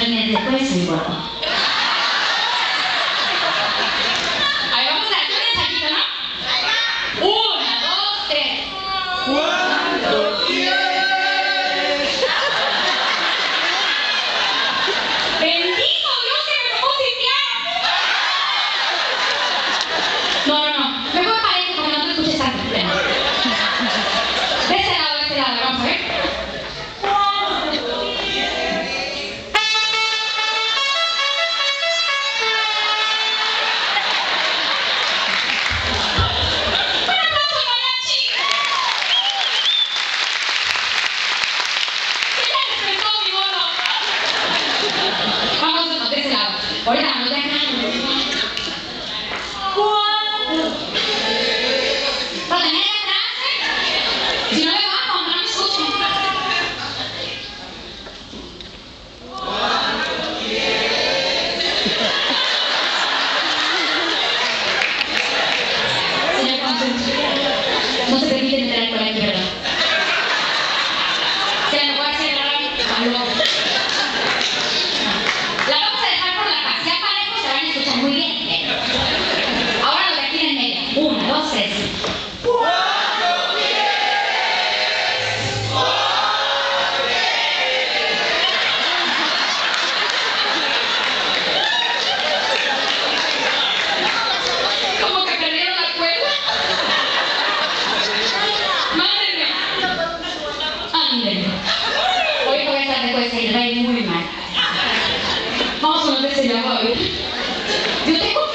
terminé después soy guapo. A ver, vamos a dar un ensayito, ¿no? 1, 2, 3. ¿Cuánto quieres? ¡Bendito Dios que me tocó Cintia! No. Mejor parece porque no te escuches tanto. De ese lado, vamos a ver. Ahorita no te dejan. Para tener la frase, si no me bajo, no me escuchen. Señor Consul, no se permite meter alcohol aquí, ¿verdad? Se me puede hacer algo. La vamos a dejar por la paz. Ya parejos se van a escuchar muy bien. Ahora los de aquí en medio. 1, 2, 3. ¿Cuánto quieres? Como que perdieron la cuerda. Mándenme. Ándenme. Hoy voy a estar después de ir muy mal. Vamos a no ver si la voy a oír. Yo tengo